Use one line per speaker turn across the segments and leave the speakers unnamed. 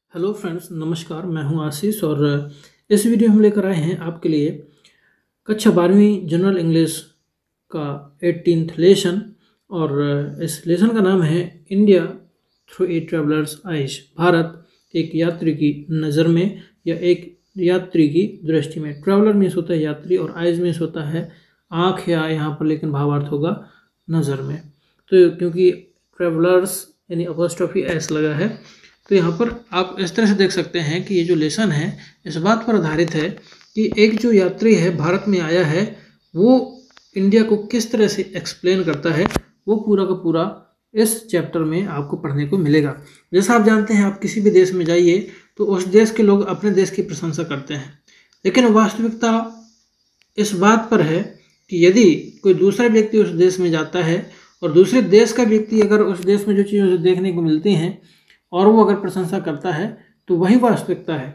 Hello friends, नमस्कार। मैं हूं आशीष और इस वीडियो में हम लेकर आए हैं आपके लिए कक्षा 12वीं जनरल इंग्लिश का 18th लेसन। और इस लेसन का नाम है India through a traveller's eyes. Bharat एक यात्री की नज़र में या एक यात्री की दृष्टि में। ट्रैवलर मीन्स होता है यात्री और आइज मीन्स होता है आँख, या यहाँ पर लेकिन भावार्थ होगा नज़र में। तो क्योंकि ट्रेवलर्स यानी अपॉस्ट्रोफी एस लगा है, तो यहाँ पर आप इस तरह से देख सकते हैं कि ये जो लेसन है इस बात पर आधारित है कि एक जो यात्री है भारत में आया है वो इंडिया को किस तरह से एक्सप्लेन करता है, वो पूरा का पूरा इस चैप्टर में आपको पढ़ने को मिलेगा। जैसा आप जानते हैं, आप किसी भी देश में जाइए तो उस देश के लोग अपने देश की प्रशंसा करते हैं, लेकिन वास्तविकता इस बात पर है कि यदि कोई दूसरा व्यक्ति उस देश में जाता है और दूसरे देश का व्यक्ति अगर उस देश में जो चीज़ें उसे देखने को मिलती हैं और वो अगर प्रशंसा करता है तो वही वास्तविकता है।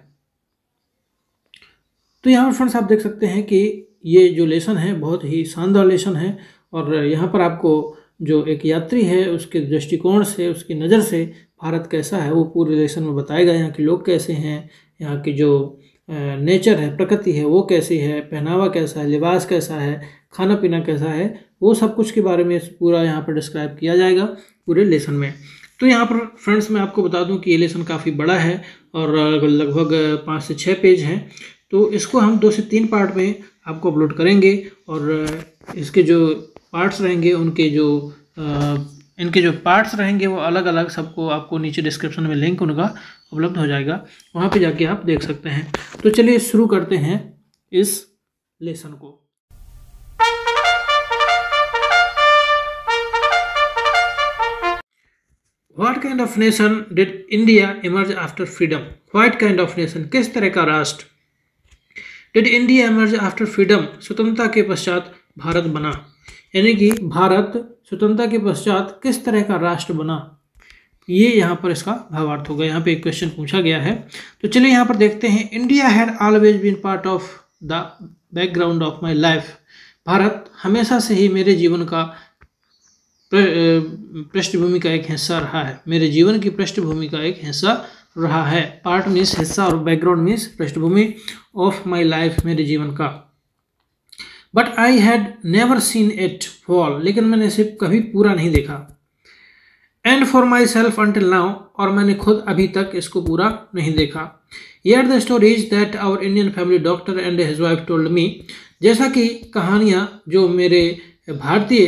तो यहाँ पर फ्रेंड्स आप देख सकते हैं कि ये जो लेसन है बहुत ही शानदार लेसन है, और यहाँ पर आपको जो एक यात्री है उसके दृष्टिकोण से, उसकी नज़र से भारत कैसा है वो पूरे लेसन में बताएगा। यहाँ के लोग कैसे हैं, यहाँ की जो नेचर है, प्रकृति है, वो कैसी है, पहनावा कैसा है, लिबास कैसा है, खाना पीना कैसा है, वो सब कुछ के बारे में पूरा यहाँ पर डिस्क्राइब किया जाएगा पूरे लेसन में। तो यहाँ पर फ्रेंड्स मैं आपको बता दूं कि ये लेसन काफ़ी बड़ा है और लगभग 5 से 6 पेज हैं। तो इसको हम 2 से 3 पार्ट में आपको अपलोड करेंगे, और इसके जो पार्ट्स रहेंगे उनके जो इनके जो पार्ट्स रहेंगे वो अलग अलग सबको आपको नीचे डिस्क्रिप्शन में लिंक उनका उपलब्ध हो जाएगा, वहाँ पे जाके आप देख सकते हैं। तो चलिए शुरू करते हैं इस लेसन को। What kind of nation did India emerge after freedom? What kind of nation? किस तरह का राष्ट्र? Did India emerge after freedom? स्वतंत्रता के पश्चात भारत बना, यानी कि भारत स्वतंत्रता के पश्चात किस तरह का राष्ट्र बना, ये यहाँ पर इसका भावार्थ होगा। यहाँ पे एक क्वेश्चन पूछा गया है, तो चलिए यहाँ पर देखते हैं। India had always been part of the background of my life. Bharat हमेशा से ही मेरे जीवन का पृष्ठभूमि का एक हिस्सा रहा है। मेरे जीवन की पृष्ठभूमि का एक हिस्सा रहा है। पार्ट मीन्स हिस्सा और बैकग्राउंड मीन्स पृष्ठभूमि ऑफ माई लाइफ, मेरे जीवन का। But I had never seen it fall, लेकिन मैंने इसे कभी पूरा नहीं देखा। And for my self until now, और मैंने खुद अभी तक इसको पूरा नहीं देखा। Yet the stories that our Indian family doctor and his wife told me, जैसा कि कहानियाँ जो मेरे भारतीय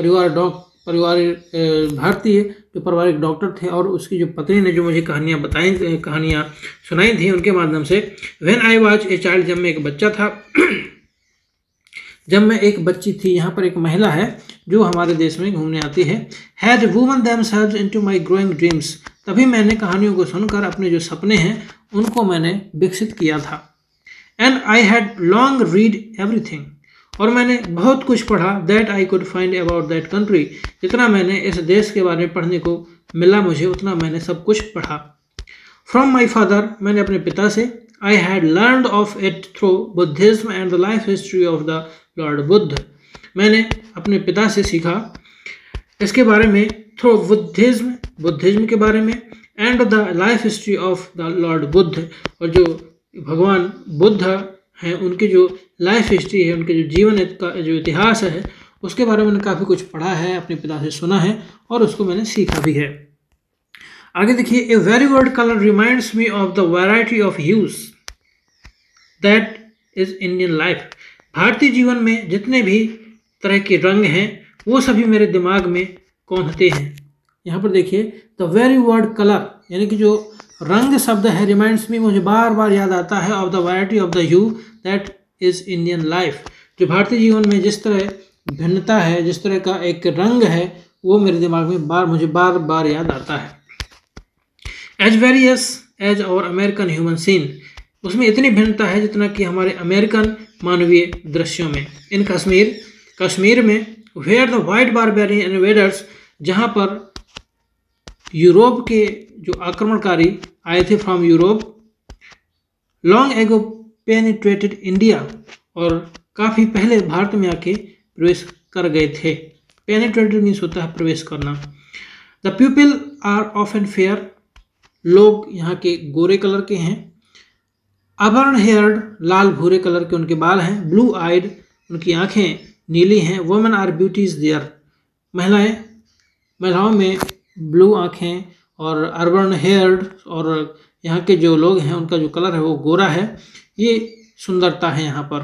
जो पारिवारिक डॉक्टर थे और उसकी जो पत्नी ने जो मुझे कहानियाँ सुनाई थी उनके माध्यम से। When I was a child, जब मैं एक बच्चा था, जब मैं एक बच्ची थी। यहाँ पर एक महिला है जो हमारे देश में घूमने आती है। Had women themselves into my growing dreams, तभी मैंने कहानियों को सुनकर अपने जो सपने हैं उनको मैंने विकसित किया था। And I had long read everything, और मैंने बहुत कुछ पढ़ा। That I could find about that country, जितना मैंने इस देश के बारे में पढ़ने को मिला मुझे उतना मैंने सब कुछ पढ़ा। फ्रॉम माई फादर, मैंने अपने पिता से। I had learned of it through Buddhism and the life history of the lord Buddha, मैंने अपने पिता से सीखा इसके बारे में थ्रू बुद्धिज्म के बारे में, and the life history of the lord Buddha, और जो भगवान बुद्ध हैं उनकी जो लाइफ हिस्ट्री है, उनके जो जीवन का जो इतिहास है उसके बारे में मैंने काफ़ी कुछ पढ़ा है, अपने पिता से सुना है और उसको मैंने सीखा भी है। आगे देखिए। A very word colour reminds me of the variety of hues that is Indian life, भारतीय जीवन में जितने भी तरह के रंग हैं वो सभी मेरे दिमाग में कौंधते हैं। यहाँ पर देखिए, द वेरी वर्ड कलर यानी कि जो रंग शब्द है, रिमाइंड्स मी मुझे बार बार याद आता है, of the variety of the hue that is Indian life, जो भारतीय जीवन में जिस तरह भिन्नता है, जिस तरह का एक रंग है, वो मेरे दिमाग में मुझे बार बार याद आता है। As various as our American human scene, उसमें इतनी भिन्नता है जितना कि हमारे अमेरिकन मानवीय दृश्यों में। इन कश्मीर में, where the white barbarian invaders, जहाँ पर यूरोप के जो आक्रमणकारी आए थे from Europe, long ago penetrated India, और काफ़ी पहले भारत में आके प्रवेश कर गए थे। पेनिट्रेटेड मीन्स होता है प्रवेश करना। The people are often fair, लोग यहाँ के गोरे कलर के हैं। अबर्न हेयर्ड, लाल भूरे कलर के उनके बाल हैं। ब्लू आइड, उनकी आंखें नीली हैं। वुमेन आर ब्यूटीज देयर, महिलाओं में ब्लू आंखें और अर्बन हेयर्ड, और यहाँ के जो लोग हैं उनका जो कलर है वो गोरा है। ये सुंदरता है यहाँ पर।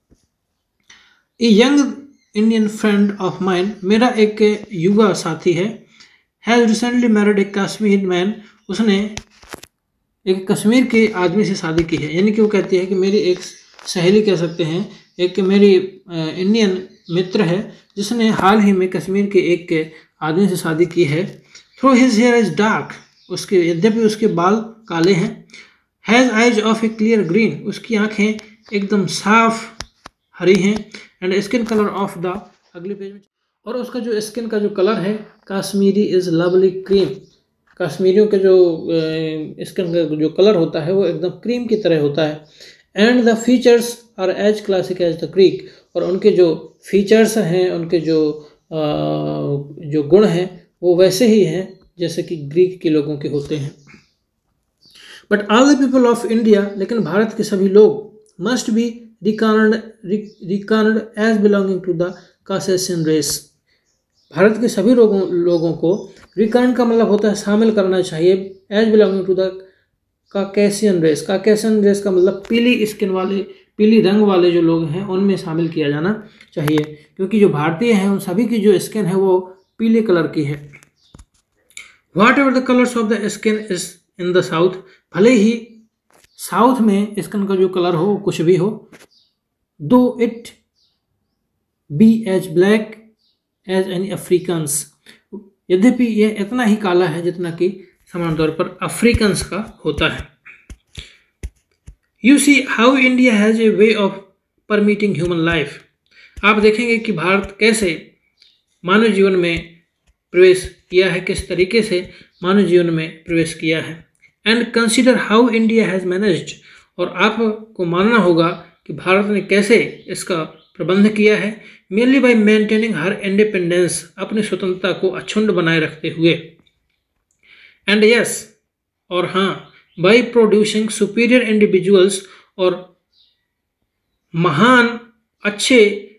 A young Indian friend of mine, मेरा एक युवा साथी है, has recently married a Kashmir man, उसने एक कश्मीर के आदमी से शादी की है। यानी कि वो कहती है कि मेरी एक सहेली कह सकते हैं, एक मेरी इंडियन मित्र है जिसने हाल ही में कश्मीर के एक आदमी से शादी की है। Though his hair is dark, उसके यद्यपि उसके बाल काले हैं। Has eyes of a clear green, उसकी आंखें एकदम साफ हरी हैं। And skin colour of the, अगले पेज में, और उसका जो स्किन का जो कलर है काश्मीरी इज लवली क्रीम, कश्मीरियों के जो स्किन का जो कलर होता है वो एकदम क्रीम की तरह होता है। And the features are as classic as the Greek, और उनके जो फीचर्स हैं, उनके जो गुण हैं वो वैसे ही हैं जैसे कि ग्रीक के लोगों के होते हैं। But all the people of India, लेकिन भारत के सभी लोग, must be record as belonging to the Caucasian race, Bharat के सभी लोगों को, रिकॉर्ड का मतलब होता है शामिल करना चाहिए, as belonging to the Caucasian race, Caucasian race का मतलब पीली स्किन वाले, पीली रंग वाले जो लोग हैं उनमें शामिल किया जाना चाहिए, क्योंकि जो भारतीय हैं उन सभी की जो स्किन है वो पीले कलर की है। Whatever the colours of the skin is in the south, भले ही साउथ में स्किन का जो कलर हो कुछ भी हो, though it be as black as any Africans, यद्यपि यह इतना ही काला है जितना कि समान तौर पर अफ्रीकन्स का होता है। You see how India has a way of permitting human life, आप देखेंगे कि भारत कैसे मानव जीवन में प्रवेश किया है, किस तरीके से मानव जीवन में प्रवेश किया है। And consider how India has managed, और आपको मानना होगा कि भारत ने कैसे इसका प्रबंध किया है। Mainly by maintaining her independence, अपनी स्वतंत्रता को अक्षुण्ण बनाए रखते हुए। एंड यस, और हाँ, बाय प्रोड्यूसिंग सुपीरियर इंडिविजुअल्स, और महान अच्छे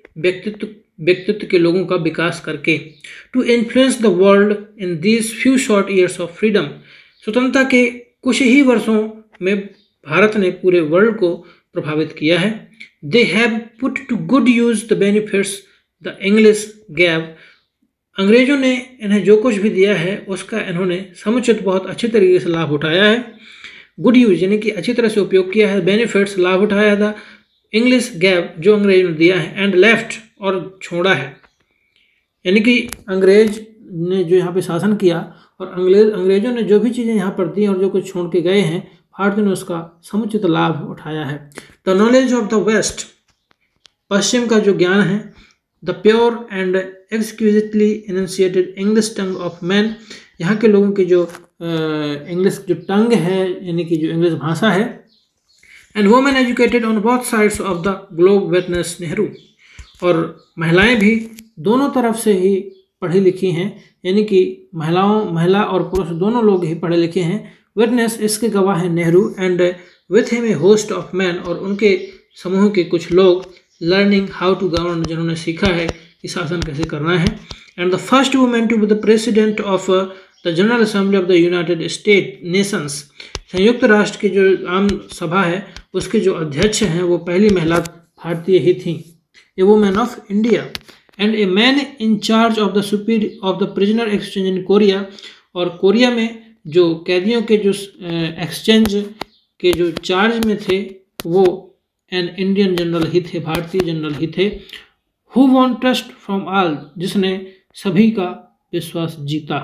व्यक्तित्व के लोगों का विकास करके। To influence the world in these few short years of freedom, स्वतंत्रता के कुछ ही वर्षों में भारत ने पूरे वर्ल्ड को प्रभावित किया है। They have put to good use the benefits the English gave, अंग्रेजों ने इन्हें जो कुछ भी दिया है उसका इन्होंने समुचित बहुत अच्छी तरीके से लाभ उठाया है। गुड यूज यानी कि अच्छी तरह से उपयोग किया है, बेनिफिट्स लाभ उठाया था, इंग्लिश गैव जो अंग्रेजों ने दिया है, एंड लेफ्ट और छोड़ा है, यानी कि अंग्रेज ने जो यहाँ पे शासन किया और अंग्रेजों ने जो भी चीज़ें यहाँ पर दी और जो कुछ छोड़ के गए हैं, भारत ने उसका समुचित लाभ उठाया है। The knowledge of the west, पश्चिम का जो ज्ञान है। The pure and exquisitely initiated English tongue of man, यहाँ के लोगों की जो इंग्लिश जो टंग है यानी कि जो इंग्लिश भाषा है। And women educated on both sides of the globe witness Nehru, और महिलाएं भी दोनों तरफ से ही पढ़ी लिखी हैं, यानी कि महिला और पुरुष दोनों लोग ही पढ़े लिखे हैं। विटनेस इसके गवाह हैं Nehru. And with him a host of man, और उनके समूह के कुछ लोग लर्निंग हाउ टू गवर्न, जिन्होंने सीखा है कि शासन कैसे करना है। And the first women to be the president of the general assembly of the United State Nations, संयुक्त राष्ट्र की जो आम सभा है उसके जो अध्यक्ष हैं वो पहली महिला भारतीय ही थी। A women of India. And a man in charge of the prisoner exchange in Korea, और कोरिया में जो कैदियों के जो एक्सचेंज के जो चार्ज में थे वो एन इंडियन जनरल ही थे, भारतीय जनरल ही थे। Who won trust from all, जिसने सभी का विश्वास जीता।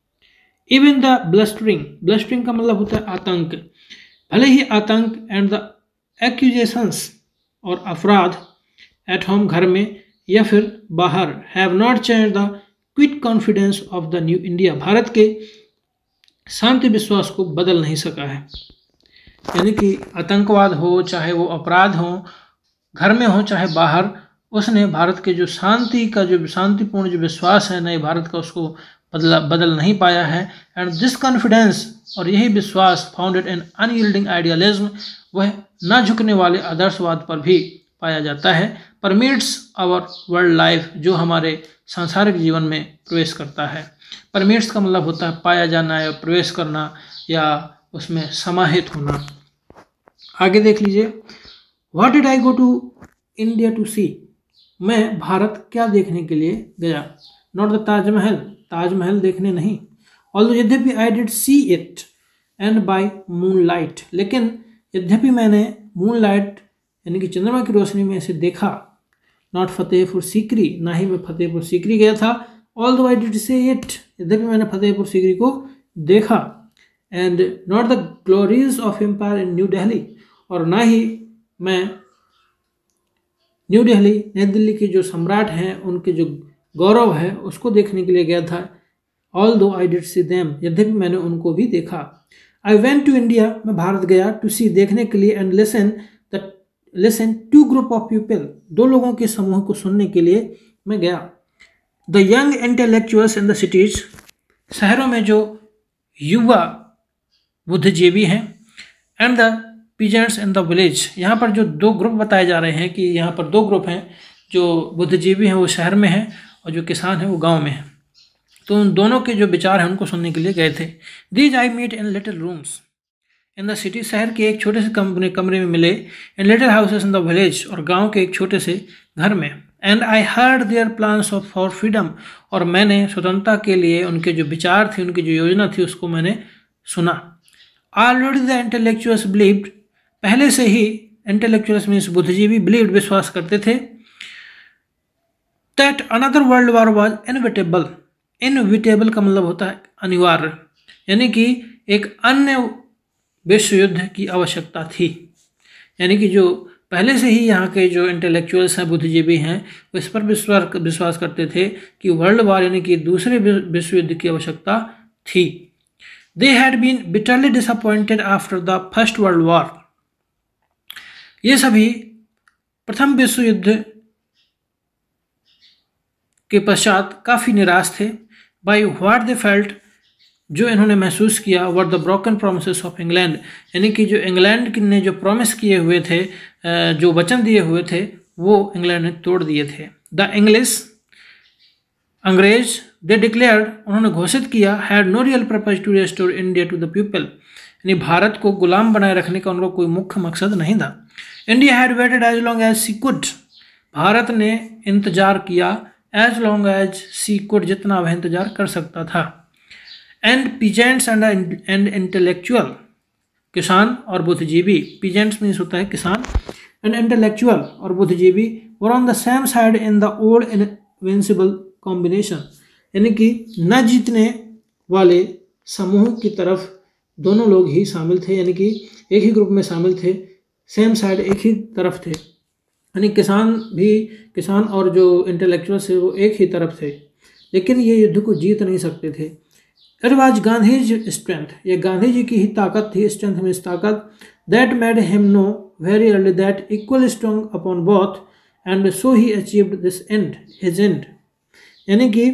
इवन द ब्लस्टरिंग का मतलब होता है आतंक, भले ही आतंक एंड द एक्यूजेशंस और अपराध एट होम घर में या फिर बाहर, have not change the quiet confidence of the new India, Bharat के शांति विश्वास को बदल नहीं सका है। यानी कि आतंकवाद हो चाहे वो अपराध हो, घर में हो चाहे बाहर, उसने भारत के जो शांतिपूर्ण जो विश्वास है नए भारत का, उसको बदल नहीं पाया है। एंड दिस कॉन्फिडेंस, और यही विश्वास, फाउंडेड इन अनयील्डिंग आइडियलिज्म, वह न झुकने वाले आदर्शवाद पर भी पाया जाता है। परमिट्स आवर वर्ल्ड लाइफ, जो हमारे सांसारिक जीवन में प्रवेश करता है। परमिट्स का मतलब होता है पाया जाना या प्रवेश करना या उसमें समाहित होना। आगे देख लीजिए, what did I go to India to see, मैं भारत क्या देखने के लिए गया। नॉट द ताजमहल, ताजमहल देखने नहीं। ऑल्दो यद्यपि I did see it and by moon light, लेकिन यद्यपि मैंने मून लाइट यानी कि चंद्रमा की रोशनी में इसे देखा। नॉट फतेहपुर सीकरी, ना ही मैं फतेहपुर सीकरी गया था। Although I did see it, यद्यपि मैंने फतेहपुर सीकरी को देखा। And not the glories of empire in New Delhi, और ना ही मैं न्यू दिल्ली, नई दिल्ली के जो सम्राट हैं उनके जो गौरव है उसको देखने के लिए गया था। Although I did see them, यद्यपि मैंने उनको भी देखा। आई वेंट टू इंडिया, मैं भारत गया, टू सी देखने के लिए, and listen to group of people, दो लोगों के समूह को सुनने के लिए मैं गया। The young intellectuals in the cities, शहरों में जो युवा बुद्धिजीवी हैं, and the peasants in the village, यहाँ पर जो दो ग्रुप बताए जा रहे हैं कि यहाँ पर दो ग्रुप हैं, जो बुद्धिजीवी हैं वो शहर में हैं और जो किसान हैं वो गांव में हैं। तो उन दोनों के जो विचार हैं उनको सुनने के लिए गए थे। These I meet in little rooms in the city, शहर के एक छोटे से कमरे में मिले। In little houses in the village, और गांव के एक छोटे से घर में। And I heard their plans of for freedom, और मैंने स्वतंत्रता के लिए उनके जो विचार थे, उनकी जो योजना थी उसको मैंने सुना। ऑलरेडी द इंटेलेक्चुअल्स बिलीव्ड, पहले से ही इंटेलेक्चुअल्स मीन्स बुद्धिजीवी, बिलीव्ड विश्वास करते थे, that another world war was inevitable. Inevitable का मतलब होता है अनिवार्य, यानी कि एक अन्य विश्व युद्ध की आवश्यकता थी। यानी कि जो पहले से ही यहाँ के जो इंटेलेक्चुअल्स हैं, बुद्धिजीवी हैं, वो इस पर विश्वास करते थे कि वर्ल्ड वॉर यानी कि दूसरे विश्व युद्ध की आवश्यकता थी। They had been bitterly disappointed after the first world war, ये सभी प्रथम विश्व युद्ध के पश्चात काफ़ी निराश थे। बाई व्हाट दे फेल्ट, जो इन्होंने महसूस किया, were the broken promises of England, यानी कि जो इंग्लैंड ने जो प्रॉमिस किए हुए थे, जो वचन दिए हुए थे, वो इंग्लैंड ने तोड़ दिए थे। द इंग्लिश, अंग्रेज, दे डिक्लेयर्ड, उन्होंने घोषित किया, had no real purpose to restore India to the people, यानी भारत को गुलाम बनाए रखने का उनका कोई मुख्य मकसद नहीं था। India had waited as long as she could, भारत ने इंतजार किया, as long as she could, जितना वह इंतजार कर सकता था। एंड पीजेंट्स एंड इंटेलेक्चुअल, किसान और बुद्धिजीवी, पीजेंट्स मीन्स होता है किसान, एंड इंटेलेक्चुअल और बुद्धिजीवी, were on the same side in the old invincible combination, यानी कि न जीतने वाले समूह की तरफ दोनों लोग ही शामिल थे, यानी कि एक ही ग्रुप में शामिल थे, सेम साइड एक ही तरफ थे, यानी किसान और जो इंटेलेक्चुअल्स थे वो एक ही तरफ थे, लेकिन ये युद्ध को जीत नहीं सकते थे। इट वॉज गांधीज स्ट्रेंथ, ये गांधी जी की ही ताकत थी, स्ट्रेंथ में ताकत, that made him no very early that equal strong upon both and so he achieved this end, his end, यानी कि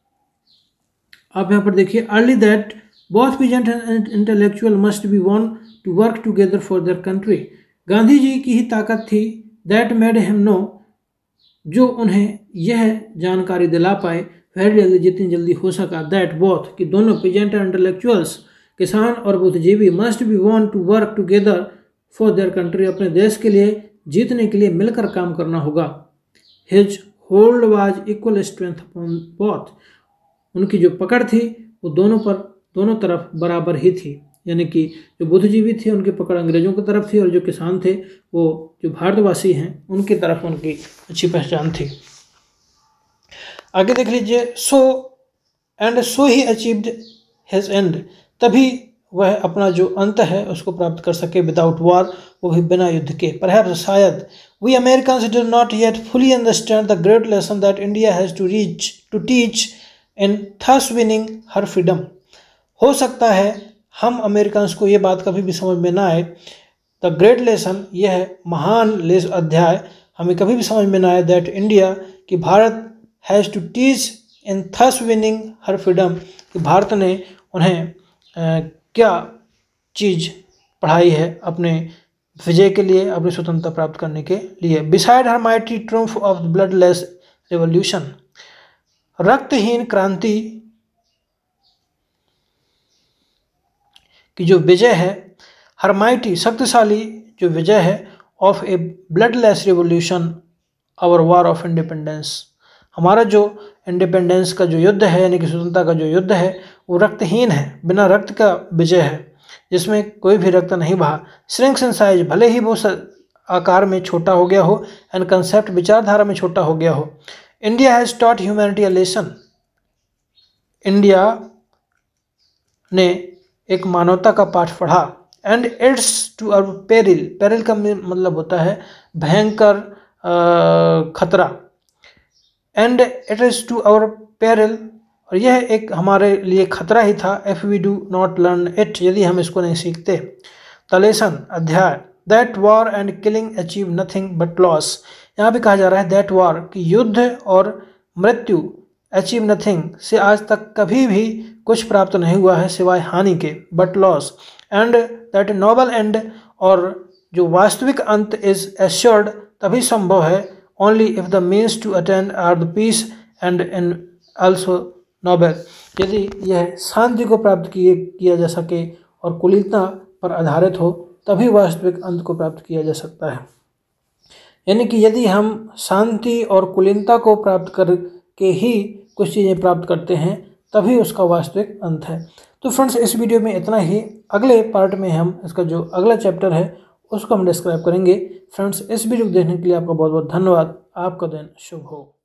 आप यहाँ पर देखिए, early that both peasant and intellectual must be won to work together for their country, Gandhi ji की ही ताकत थी, दैट मेड हिम नो, जो उन्हें यह जानकारी दिला पाए, वेरी जल्दी, जितनी जल्दी हो सका, दैट बोथ, कि दोनों पीजेंट एंड इंटेलेक्चुअल्स, किसान और बुद्धिजीवी, must be won to work together for their country, अपने देश के लिए जीतने के लिए मिलकर काम करना होगा। His hold was equal strength upon both, उनकी जो पकड़ थी वो दोनों तरफ बराबर ही थी, यानी कि जो बुद्धिजीवी थे उनकी पकड़ अंग्रेजों की तरफ थी और जो किसान थे वो जो भारतवासी हैं उनकी तरफ उनकी अच्छी पहचान थी। आगे देख लीजिए, so he achieved his end, तभी वह अपना जो अंत है उसको प्राप्त कर सके, विदाउट वॉर, वो भी बिना युद्ध के। परहैप्स, शायद, we Americans do not yet fully understand the great lesson that India has to teach in thus winning her freedom, हो सकता है हम अमेरिकन्स को ये बात कभी भी समझ में ना आए, द ग्रेट लेसन, यह महान अध्याय हमें कभी भी समझ में ना आए, दैट इंडिया, कि Bharat has to teach in thus winning her freedom, कि भारत ने उन्हें क्या चीज़ पढ़ाई है अपने विजय के लिए, अपनी स्वतंत्रता प्राप्त करने के लिए। Beside her mighty triumph of the bloodless revolution, रक्तहीन क्रांति की जो विजय है, हर माइटी शक्तिशाली जो विजय है, of a bloodless revolution our war of independence, हमारा जो इंडिपेंडेंस का जो युद्ध है यानी कि स्वतंत्रता का जो युद्ध है वो रक्तहीन है, बिना रक्त का विजय है, जिसमें कोई भी रक्त नहीं बहा। श्रिंक्स इन साइज, भले ही वो आकार में छोटा हो गया हो, एंड कंसेप्ट विचारधारा में छोटा हो गया हो। India has taught humanity a lesson, India ने एक मानवता का पाठ पढ़ा। And it's to our peril, peril का मतलब होता है भयंकर खतरा। And it is to our peril, और यह एक हमारे लिए खतरा ही था। If we do not learn it, यदि हम इसको नहीं सीखते। द लेसन, अध्याय, that war and killing achieve nothing but loss, यहाँ भी कहा जा रहा है दैट वॉर, कि युद्ध और मृत्यु, अचीव नथिंग, से आज तक कभी भी कुछ प्राप्त नहीं हुआ है सिवाय हानि के, but loss. And that noble end, और जो वास्तविक अंत इज एश्योर्ड, तभी संभव है, only if the means to attend are the peace end in also noble, यदि यह शांति को प्राप्त किया जा सके और कुलीनता पर आधारित हो, तभी वास्तविक अंत को प्राप्त किया जा सकता है। यानी कि यदि हम शांति और कुलीनता को प्राप्त करके ही कुछ चीज़ें प्राप्त करते हैं, तभी उसका वास्तविक अंत है। तो फ्रेंड्स, इस वीडियो में इतना ही। अगले पार्ट में हम इसका जो अगला चैप्टर है उसको हम डिस्क्राइब करेंगे। फ्रेंड्स, इस वीडियो को देखने के लिए आपका बहुत बहुत धन्यवाद। आपका दिन शुभ हो।